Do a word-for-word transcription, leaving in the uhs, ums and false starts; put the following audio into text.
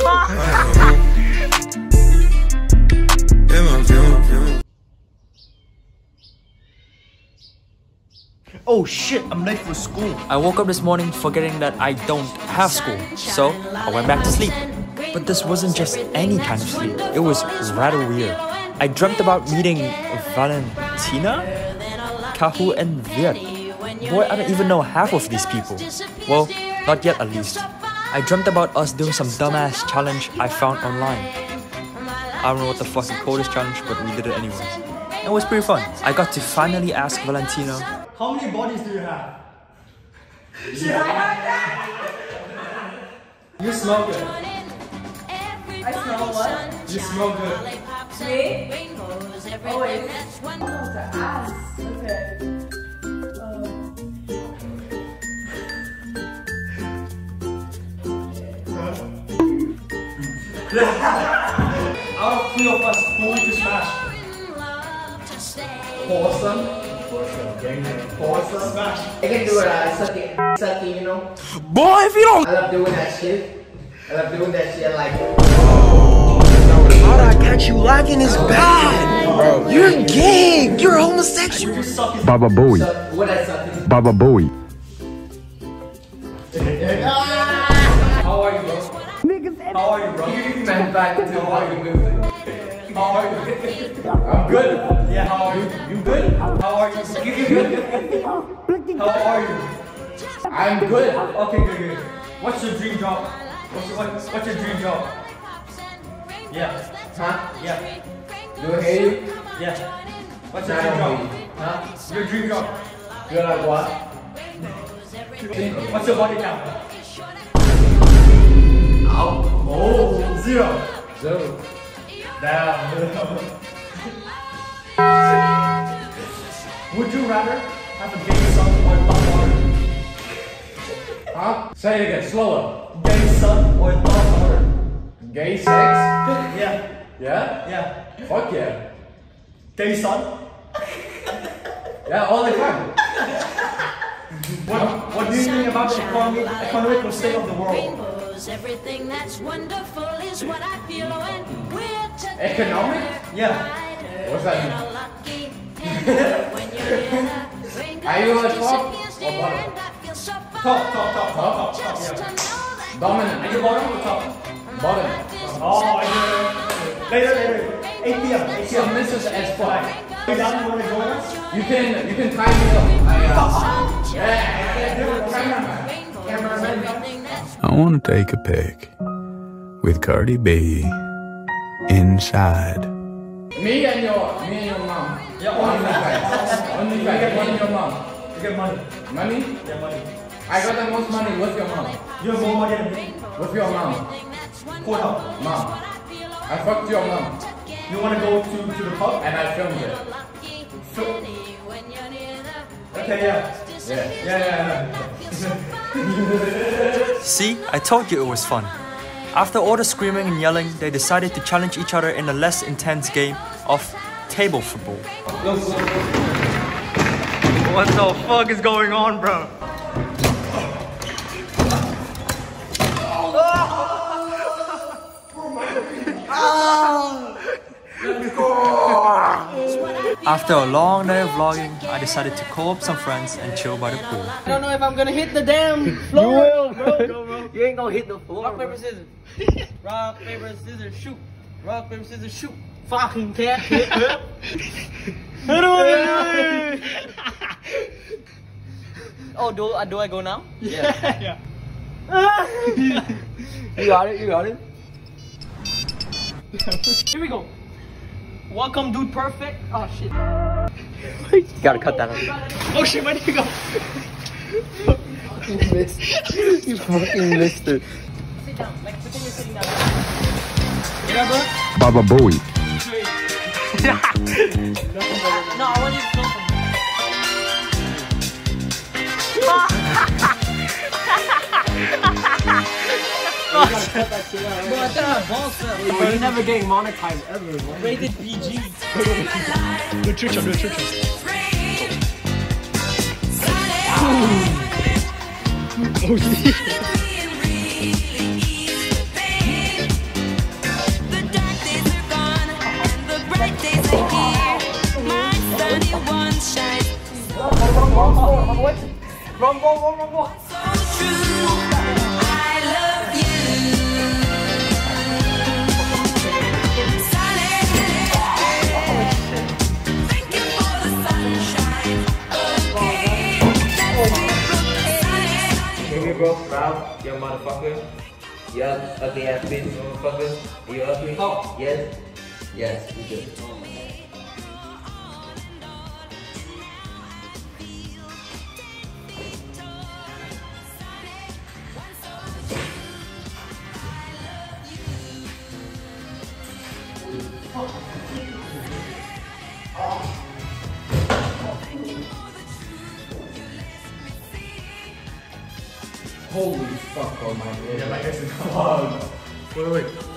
Oh shit, I'm late for school. I woke up this morning forgetting that I don't have school, so I went back to sleep. But this wasn't just any kind of sleep, it was rather weird. I dreamt about meeting Valentina, Kahu and Viet. Boy, I don't even know half of these people. Well, not yet at least. I dreamt about us doing some dumbass challenge I found online. I don't know what the fuck you call this challenge, but we did it anyways. It was pretty fun. I got to finally ask Valentina, how many bodies do you have? You smell good. I smell what? You smell good. Me? Oh wait. Oh, the ass. Okay. Out of three of us, who would you smash? Awesome. Awesome. Smash. I can do it, uh, sucking, sucking, you know? Boy, if you don't. I love doing that shit. I love doing that shit like. How did I catch you lacking is bad. Bro, you're gay. You're homosexual. Baba Bowie. Suck, what I sucking? Baba Bowie. How are you, bro? How are you, bro? Man, back to How are you? How are you? I'm good. Yeah, how are you? You good? How are you? You good? How are you? I'm good. Okay, good, good. What's your dream job? What's your, what, what's your dream job? Yeah. Huh? Yeah. Do I hate you? Yeah. What's your I dream don't job? hate you. Huh? Your dream job. You're like what? What's your body count? Ow. Oh, zero. Zero. Damn. Would you rather have a gay son or a thought daughter? Huh? Say it again, slower. Gay son or a thought daughter? Gay sex? Yeah. Yeah? Yeah. Fuck yeah. Gay son? Yeah, all the time. What, what do you think about the economy, economic state of the world? Everything that's wonderful is what I feel when we're together. Economic? Yeah. What's that mean? Are you gonna talk or bottom? Top, top, top, top, top, top, yeah. Dominant. Are you bottom or top? Bottom. Oh, I get it. Later, later. eight p m eight p m Submissive as fuck. You down, you wanna join us? You can, you can tie me up. I, uh, yeah, cameraman. Cameraman. I want to take a pic with Cardi B inside. Me and your, me and your mom. Yeah, Only only guys. Only guys. Me and your mom. You get money. Money? Yeah, money. I got the most money with your mom. You have more money than me. With your mom. Cool help. Mom. I fucked your mom. You wanna go to, to the pub? And I filmed it. Okay, yeah. Yeah. Yeah, yeah, yeah. see, I told you it was fun. After all the screaming and yelling, they decided to challenge each other in a less intense game of table football. What the fuck is going on, bro? After a long day of vlogging, I decided to call up some friends and chill by the pool. I don't know if I'm gonna hit the damn floor. You will, bro. Go, bro. You ain't gonna hit the floor. Rock, paper, scissors. Rock, paper, scissors, shoot. Rock, paper, scissors, shoot. Fucking cat. Oh, do, uh, do I go now? Yeah. Yeah. You got it, you got it. Here we go. Welcome, dude, perfect. Oh, shit. You gotta cut that out. Oh, shit, where did you go? You missed. You fucking missed it. Sit down, like pretend you're sitting down. Yeah, bro? Baba Bowie. No, I want you to film from Bro, you're never getting monetized ever, bro. Rated P G. Do a trick shot, do a trick shot. Oh, yeah. Rumble, rumble, rumble. Hear me, bro? Proud, young motherfucker. You ugly ass bitch, motherfucker. Are you ugly? Oh. Yes? Yes, you good. Holy fuck, oh my god. Yeah, like this is vlog. Wait, wait.